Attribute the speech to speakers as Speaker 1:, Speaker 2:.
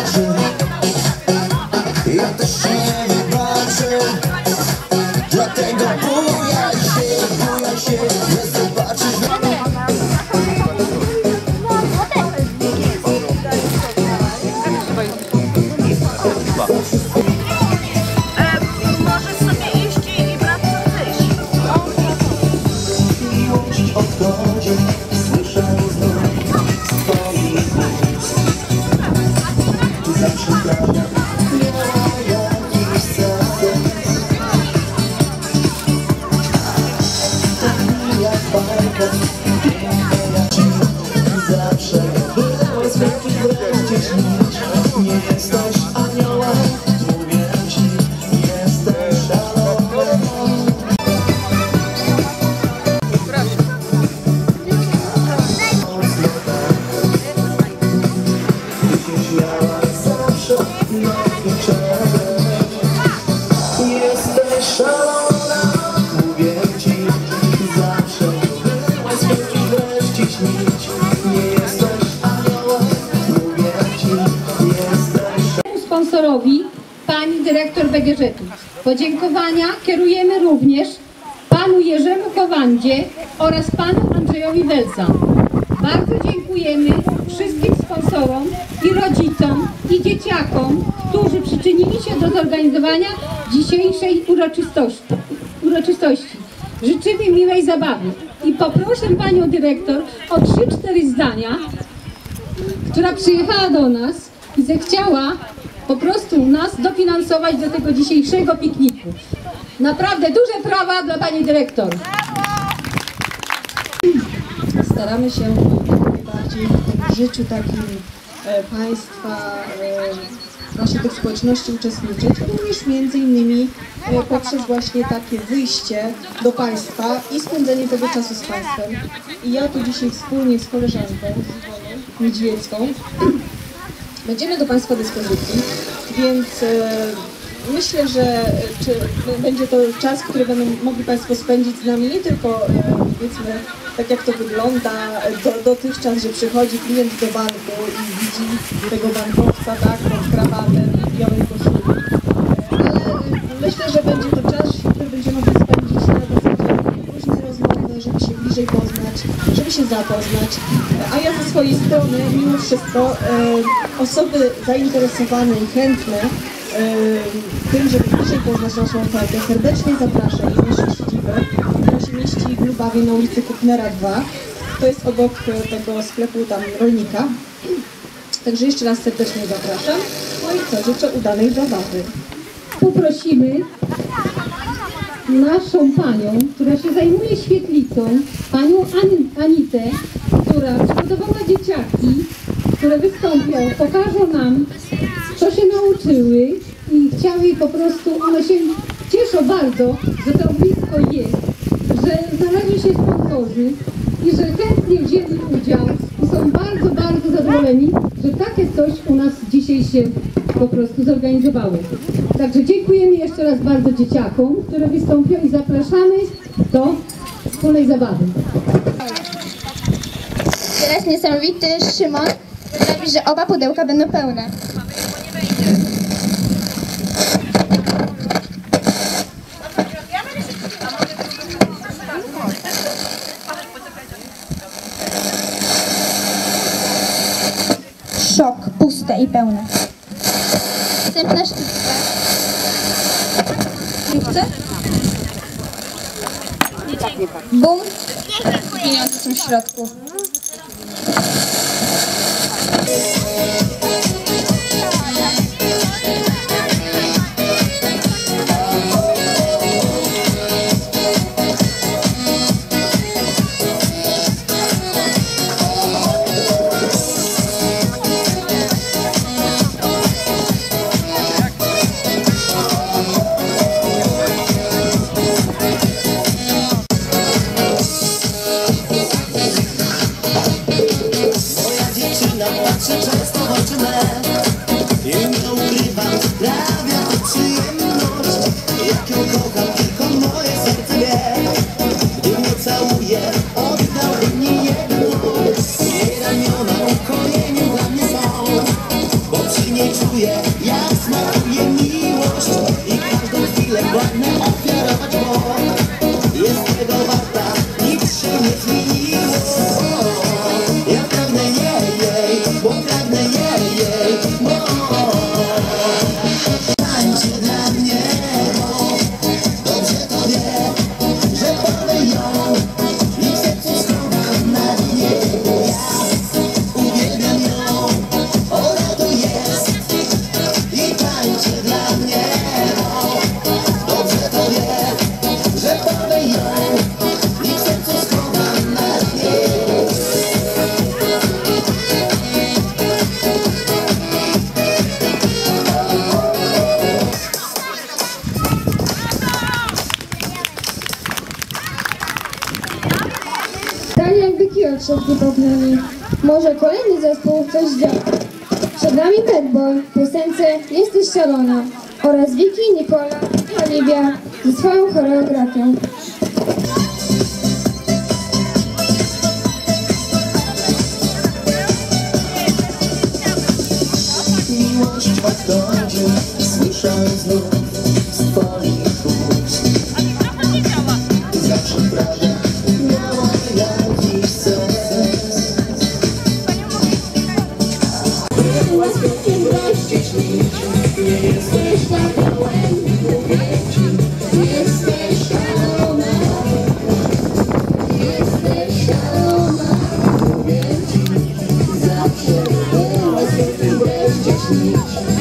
Speaker 1: wybaczy. Ja też się nie wybaczę. Dlatego bujaj się, nie zobaczysz.
Speaker 2: Możesz sobie iść i brać co chcesz.
Speaker 1: Miłość odchodzi, słyszę znów swoich ust. Zawsze tak miała jakiś sens. Tak jak bajka, piękna ci zawsze było zwykły gdzieś mieć. Nie jesteś aniołem, mówię ci, jesteś szalony. Jesteś szalona, mówię ci, zawsze byłaś wreszcie śnić. Nie jesteś aniołem, mówię ci, jesteś.
Speaker 3: Sponsorowi pani dyrektor BGŻ-u. Podziękowania kierujemy również panu Jerzemu Kowandzie oraz panu Andrzejowi Welza. Bardzo dziękujemy wszystkim sponsorom i rodzicom i dzieciakom, którzy przyczynili się do zorganizowania dzisiejszej uroczystości. Życzymy miłej zabawy i poproszę panią dyrektor o 3-4 zdania, która przyjechała do nas i zechciała po prostu nas dofinansować do tego dzisiejszego pikniku. Naprawdę duże brawa dla pani dyrektor.
Speaker 4: Staramy się najbardziej w życiu takim państwa, właśnie tych społeczności uczestniczyć, również między innymi poprzez właśnie takie wyjście do państwa i spędzenie tego czasu z państwem. I ja tu dzisiaj wspólnie z koleżanką Niedźwiecką będziemy do państwa dyspozycji, więc myślę, że będzie to czas, który będą mogli państwo spędzić z nami, nie tylko powiedzmy tak jak to wygląda dotychczas, że przychodzi klient do banku i widzi tego bankowca, tak, pod krawatem i w białej koszuli. Ale myślę, że będzie to czas, który będziemy mogli spędzić na zasadzie różne rozmowy, żeby się bliżej poznać, żeby się zapoznać. A ja ze swojej strony, mimo wszystko, osoby zainteresowane i chętne tym, żeby bliżej poznać naszą ofertę, serdecznie zapraszam do naszej siedziby, która się mieści w Lubawie na ulicy Kupnera 2. To jest obok tego sklepu tam rolnika. Także jeszcze raz serdecznie zapraszam. No i co, życzę udanej zabawy.
Speaker 3: Poprosimy naszą panią, która się zajmuje świetlicą, panią Anitę, która przygotowała dzieciaki, które wystąpią, pokażą nam, co się nauczyły i chciały po prostu, one się cieszą bardzo, że to blisko jest, że znaleźli się sponsorzy i że chętnie wzięli udział i są bardzo, bardzo zadowoleni, że takie coś u nas dzisiaj się po prostu zorganizowało. Także dziękujemy jeszcze raz bardzo dzieciakom, które wystąpią i zapraszamy do wspólnej zabawy.
Speaker 5: Teraz niesamowity Szymon sprawi, że oba pudełka będą pełne. Szok, puste i pełne. Następna sztuczka. Lubce? Bum. Pieniądze są w środku.
Speaker 1: Patrzę często w oczy me i nie ukrywam, sprawia to przyjemność. Jak ją kocham, tylko moje serce wie. Gdy mnie całuje, oddałbym mi jedno. Jej ramiona ukojeniu dla mnie są, bo przy niej czuję czuję, jak smakuje miłość i każdą chwilę pragnę ofiarować, bo jest tego warta, nic się nie zmieniło. Ja pragnę jej, bo pragnę jej, bo tańczy dla mnie, bo dobrze to wie, że porwę ją i w sercu schowam na dnie. Ja uwielbiam ją, ona tu jest i tańczy dla mnie, bo dobrze to wie, że porwę ją i w sercu schowam na dnie.
Speaker 5: Tak jakby kijok szedł pod nami. Może kolejny zespół coś działa. Przed nami Bad Boy w piosence Jesteś szalona oraz Vicky, Nikola i Oliwia ze swoją choreografią.
Speaker 1: Miłość odchodzi, słyszę znów z twoich ust. Zawsze prawda miała jakiś sens. Była zwykłym gościem śnić, nie jesteś taka mówię ci. Jesteś szalona, mówię ci. Zawsze była zwykłym gościem śnić.